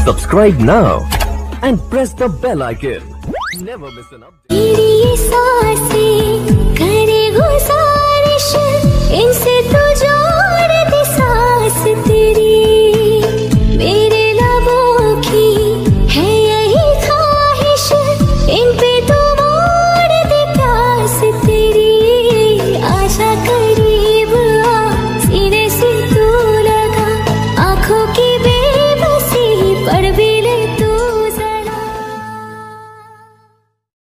Subscribe now and press the bell icon. Never miss an update.